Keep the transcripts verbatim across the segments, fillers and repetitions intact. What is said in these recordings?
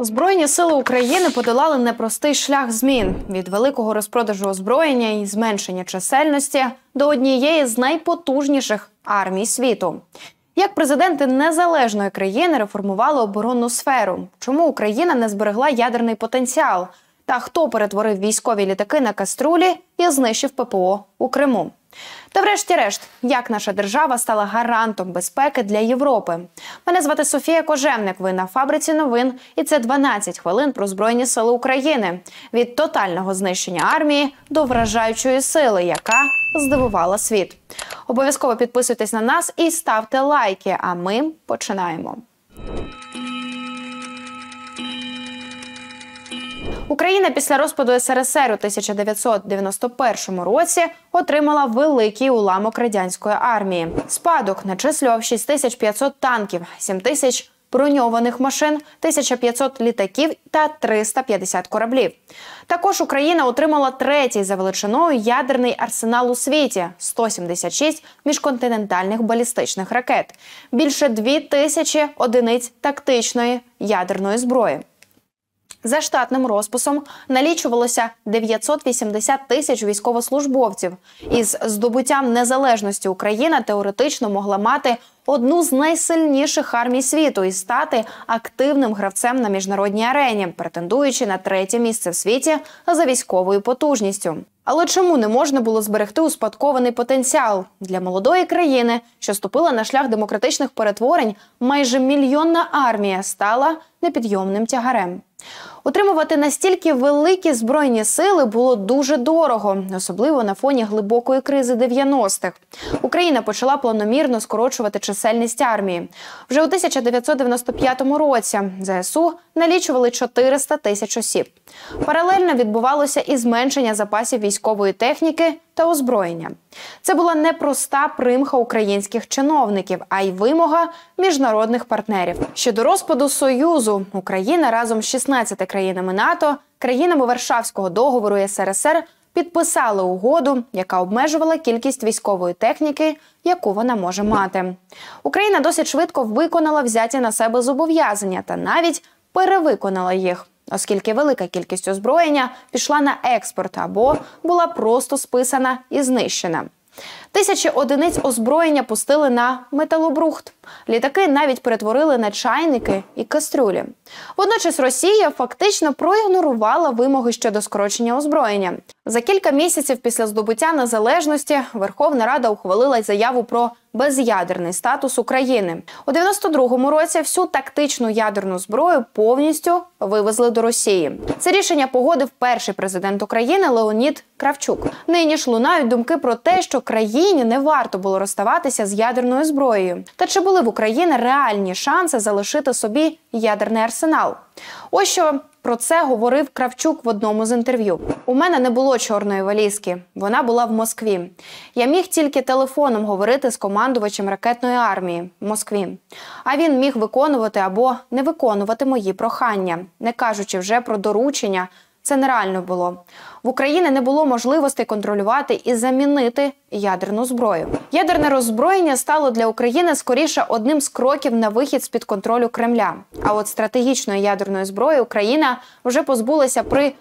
Збройні сили України подолали непростий шлях змін – від великого розпродажу озброєння і зменшення чисельності до однієї з найпотужніших армій світу. Як президенти незалежної країни реформували оборонну сферу? Чому Україна не зберегла ядерний потенціал? Та хто перетворив військові літаки на каструлі і знищив ППО у Криму? Та врешті-решт, як наша держава стала гарантом безпеки для Європи? Мене звати Софія Кожевник, ви на Фабриці новин, і це дванадцять хвилин про Збройні сили України. Від тотального знищення армії до вражаючої сили, яка здивувала світ. Обов'язково підписуйтесь на нас і ставте лайки, а ми починаємо. Україна після розпаду ес ер ес ер у тисяча дев'ятсот дев'яносто першому році отримала великий уламок радянської армії. Спадок начислював шість тисяч п'ятсот танків, сім тисяч броньованих машин, тисяча п'ятсот літаків та триста п'ятдесят кораблів. Також Україна отримала третій за величиною ядерний арсенал у світі – сто сімдесят шість міжконтинентальних балістичних ракет, більше дві тисячі одиниць тактичної ядерної зброї. За штатним розписом налічувалося дев'ятсот вісімдесят тисяч військовослужбовців. Із здобуттям незалежності Україна теоретично могла мати одну з найсильніших армій світу і стати активним гравцем на міжнародній арені, претендуючи на третє місце в світі за військовою потужністю. Але чому не можна було зберегти успадкований потенціал? Для молодої країни, що ступила на шлях демократичних перетворень, майже мільйонна армія стала непідйомним тягарем. Утримувати настільки великі збройні сили було дуже дорого, особливо на фоні глибокої кризи дев'яностих. Україна почала планомірно скорочувати чисельність армії. Вже у тисяча дев'ятсот дев'яносто п'ятому році зе ес у налічували чотириста тисяч осіб. Паралельно відбувалося і зменшення запасів військової техніки та озброєння. Це була не проста примха українських чиновників, а й вимога міжнародних партнерів. Ще до розпаду Союзу Україна разом з шістнадцятьма країнами НАТО, країнами Варшавського договору ес ер ес ер підписали угоду, яка обмежувала кількість військової техніки, яку вона може мати. Україна досить швидко виконала взяті на себе зобов'язання та навіть перевиконала їх, оскільки велика кількість озброєння пішла на експорт або була просто списана і знищена. Тисячі одиниць озброєння пустили на металобрухт. Літаки навіть перетворили на чайники і кастрюлі. Водночас Росія фактично проігнорувала вимоги щодо скорочення озброєння. За кілька місяців після здобуття незалежності Верховна Рада ухвалила заяву про без'ядерний статус України. У дев'яносто другому році всю тактичну ядерну зброю повністю вивезли до Росії. Це рішення погодив перший президент України Леонід Кравчук. Нині ж лунають думки про те, що країні не варто було розставатися з ядерною зброєю. Та чи були в Україні реальні шанси залишити собі ядерний арсенал? Ось що про це говорив Кравчук в одному з інтерв'ю. «У мене не було чорної валізки. Вона була в Москві. Я міг тільки телефоном говорити з командувачем ракетної армії в Москві. А він міг виконувати або не виконувати мої прохання, не кажучи вже про доручення. Це нереально було. В Україні не було можливостей контролювати і замінити ядерну зброю. Ядерне роззброєння стало для України скоріше одним з кроків на вихід з-під контролю Кремля. А от стратегічної ядерної зброї Україна вже позбулася при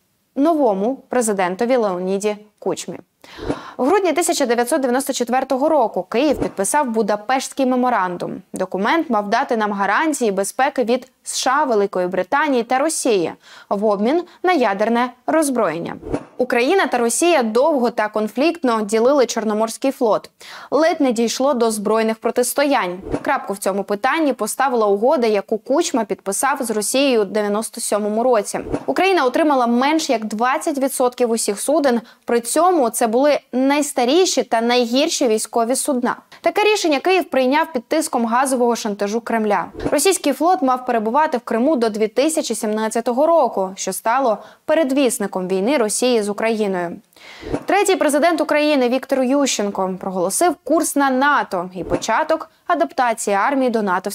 новому президентові Леоніді Кучмі. У грудні тисяча дев'ятсот дев'яносто четвертого року Київ підписав Будапештський меморандум. Документ мав дати нам гарантії безпеки від США, Великої Британії та Росії в обмін на ядерне роззброєння. Україна та Росія довго та конфліктно ділили Чорноморський флот. Ледь не дійшло до збройних протистоянь. Крапку в цьому питанні поставила угода, яку Кучма підписав з Росією у дев'яносто сьомому році. Україна отримала менш як двадцять відсотків усіх суден, при цьому це були найстаріші та найгірші військові судна. Таке рішення Київ прийняв під тиском газового шантажу Кремля. Російський флот мав перебувати в Криму до дві тисячі сімнадцятого року, що стало передвісником війни Росії з Україною. Третій президент України Віктор Ющенко проголосив курс на НАТО і початок адаптації армії до натовських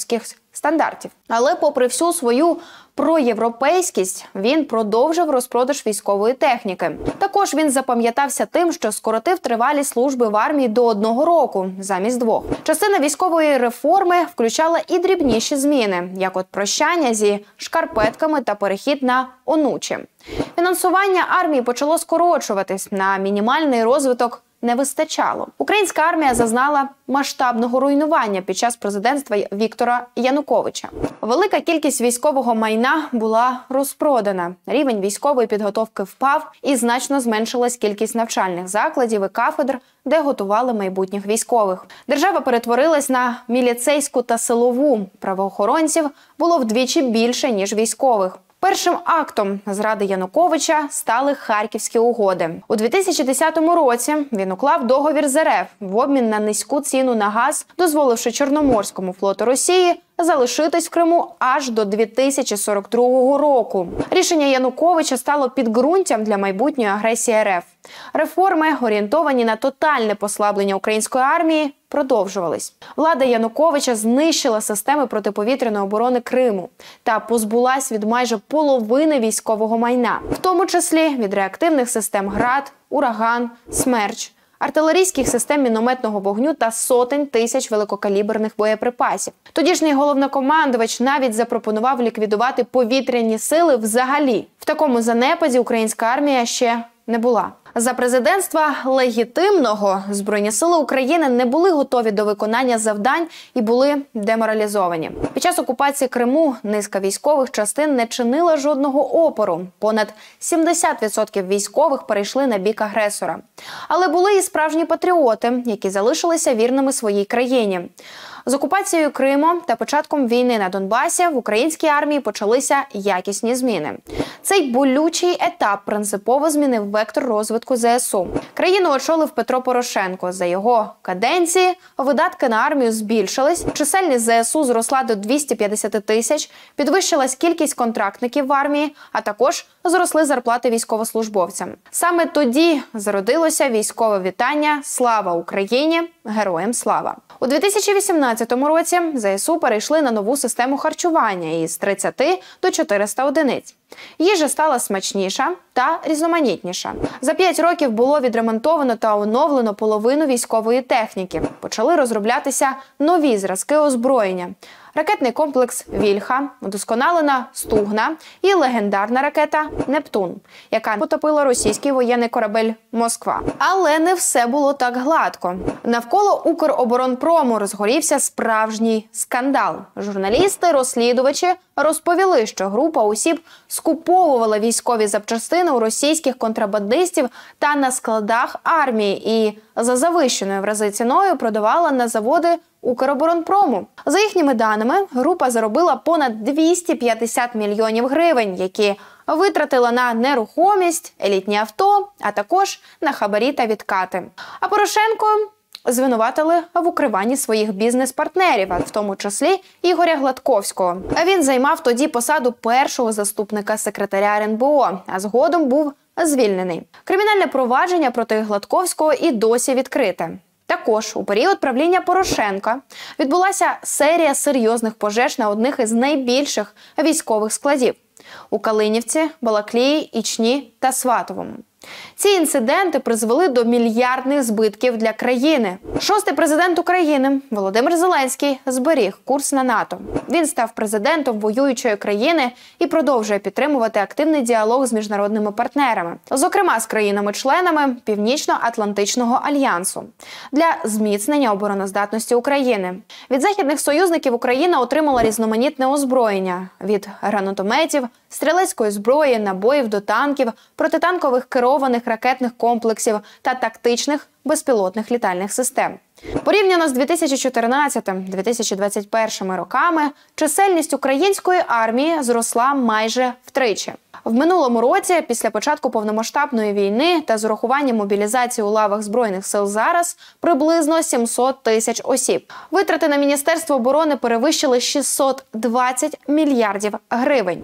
стандартів. Але попри всю свою проєвропейськість, він продовжив розпродаж військової техніки. Також він запам'ятався тим, що скоротив тривалість служби в армії до одного року, замість двох. Частина військової реформи включала і дрібніші зміни, як от прощання зі шкарпетками та перехід на онучі. Фінансування армії почало скорочуватись, на мінімальний розвиток не вистачало. Українська армія зазнала масштабного руйнування під час президентства Віктора Януковича. Велика кількість військового майна була розпродана. Рівень військової підготовки впав і значно зменшилась кількість навчальних закладів і кафедр, де готували майбутніх військових. Держава перетворилась на міліцейську та силову. Правоохоронців було вдвічі більше, ніж військових. Першим актом зради Януковича стали Харківські угоди. У дві тисячі десятому році він уклав договір з РФ в обмін на низьку ціну на газ, дозволивши Чорноморському флоту Росії залишитись в Криму аж до дві тисячі сорок другого року. Рішення Януковича стало підґрунтям для майбутньої агресії РФ. Реформи, орієнтовані на тотальне послаблення української армії, продовжувались. Влада Януковича знищила системи протиповітряної оборони Криму та позбулась від майже половини військового майна, в тому числі від реактивних систем «Град», «Ураган», «Смерч», артилерійських систем мінометного вогню та сотень тисяч великокаліберних боєприпасів. Тодішній головнокомандувач навіть запропонував ліквідувати повітряні сили взагалі. В такому занепаді українська армія ще не була. За президентства легітимного Збройні сили України не були готові до виконання завдань і були деморалізовані. Під час окупації Криму низка військових частин не чинила жодного опору. Понад сімдесят відсотків військових перейшли на бік агресора. Але були і справжні патріоти, які залишилися вірними своїй країні. З окупацією Криму та початком війни на Донбасі в українській армії почалися якісні зміни. Цей болючий етап принципово змінив вектор розвитку ЗСУ. Країну очолив Петро Порошенко. За його каденції видатки на армію збільшились, чисельність ЗСУ зросла до двохсот п'ятдесят тисяч, підвищилась кількість контрактників в армії, а також зросли зарплати військовослужбовцям. Саме тоді зародилося військове вітання «Слава Україні! Героям слава!». У дві тисячі вісімнадцятому році ЗСУ перейшли на нову систему харчування із тридцяти до чотирьохсот одиниць. Їжа стала смачніша та різноманітніша. За п'ять років було відремонтовано та оновлено половину військової техніки. Почали розроблятися нові зразки озброєння. Ракетний комплекс «Вільха», удосконалена «Стугна» і легендарна ракета «Нептун», яка потопила російський воєнний корабель «Москва». Але не все було так гладко. Навколо Укроборонпрому розгорівся справжній скандал. Журналісти-розслідувачі розповіли, що група осіб скуповувала військові запчастини у російських контрабандистів та на складах армії і за завищеною в рази ціною продавала на заводи Укроборонпрому. За їхніми даними, група заробила понад двісті п'ятдесят мільйонів гривень, які витратила на нерухомість, елітні авто, а також на хабарі та відкати. А Порошенко звинуватили в укриванні своїх бізнес-партнерів, в тому числі Ігоря Гладковського. Він займав тоді посаду першого заступника секретаря ер ен бе о, а згодом був звільнений. Кримінальне провадження проти Гладковського і досі відкрите. Також у період правління Порошенка відбулася серія серйозних пожеж на одних із найбільших військових складів – у Калинівці, Балаклії, Ічні та Сватовому. Ці інциденти призвели до мільярдних збитків для країни. Шостий президент України Володимир Зеленський зберіг курс на НАТО. Він став президентом воюючої країни і продовжує підтримувати активний діалог з міжнародними партнерами, зокрема з країнами-членами Північно-Атлантичного альянсу, для зміцнення обороноздатності України. Від західних союзників Україна отримала різноманітне озброєння – від гранатометів, стрілецької зброї, набоїв до танків, протитанкових керованих ракетних комплексів та тактичних безпілотних літальних систем. Порівняно з дві тисячі чотирнадцятим - дві тисячі двадцять першим роками чисельність української армії зросла майже втричі. В минулому році, після початку повномасштабної війни та з урахуванням мобілізації у лавах Збройних сил зараз, приблизно сімсот тисяч осіб. Витрати на Міністерство оборони перевищили шістсот двадцять мільярдів гривень.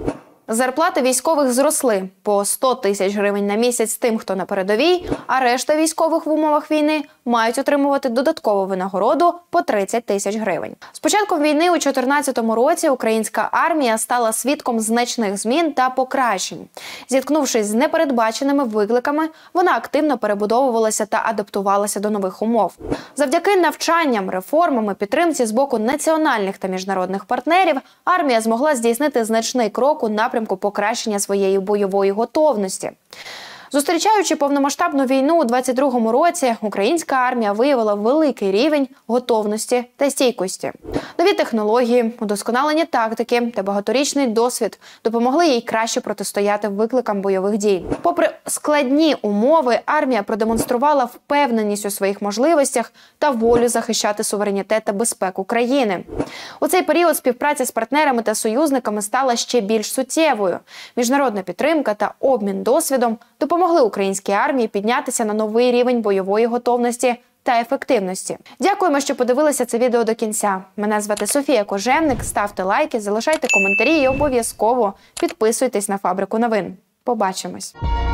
Зарплати військових зросли по сто тисяч гривень на місяць тим, хто на передовій, а решта військових в умовах війни мають отримувати додаткову винагороду по тридцять тисяч гривень. З початком війни у дві тисячі чотирнадцятому році українська армія стала свідком значних змін та покращень. Зіткнувшись з непередбаченими викликами, вона активно перебудовувалася та адаптувалася до нових умов. Завдяки навчанням, реформам і підтримці з боку національних та міжнародних партнерів армія змогла здійснити значний крок у напрямку покращення своєї бойової готовності. Зустрічаючи повномасштабну війну у двадцять другому році, українська армія виявила великий рівень готовності та стійкості. Нові технології, удосконалені тактики та багаторічний досвід допомогли їй краще протистояти викликам бойових дій. Попри складні умови, армія продемонструвала впевненість у своїх можливостях та волю захищати суверенітет та безпеку країни. У цей період співпраця з партнерами та союзниками стала ще більш суттєвою. Міжнародна підтримка та обмін досвідом допомогли українській армії піднятися на новий рівень бойової готовності та ефективності. Дякуємо, що подивилися це відео до кінця. Мене звати Софія Кожевник. Ставте лайки, залишайте коментарі і обов'язково підписуйтесь на Фабрику новин. Побачимось!